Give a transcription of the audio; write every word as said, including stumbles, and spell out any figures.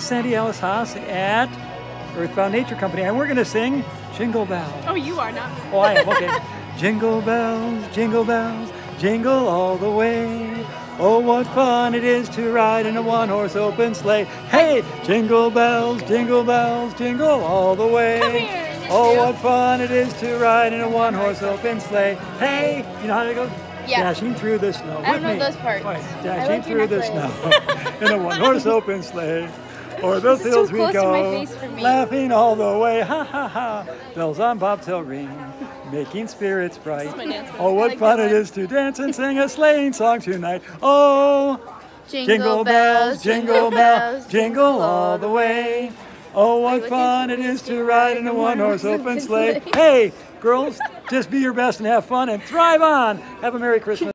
Sandy Alice Haas at Earthbound Nature Company, and we're going to sing Jingle Bells. Oh, you are not. Oh, I am, okay. Jingle bells, jingle bells, jingle all the way. Oh, what fun it is to ride in a one-horse open sleigh. Hey, jingle bells, jingle bells, jingle all the way. Come here, oh, you. what fun it is to ride in a one-horse open sleigh. Hey, you know how to go? Yeah. Dashing through the snow. I with don't know me. those parts. Right. I Dashing like through your the necklace. snow in a one-horse open sleigh. O'er the This is fields too we close to go, my face for me. laughing all the way. Ha ha ha. Bells on bobtail ring, making spirits bright. This is my dance move. Oh, I what like fun that it one. is to dance and sing a sleighing song tonight. Oh, Jingle, jingle bells, jingle bells, jingle all the way. Oh, what look fun at it is this to ride in a one-horse open sleigh. Hey, girls, just be your best and have fun and thrive on. Have a Merry Christmas.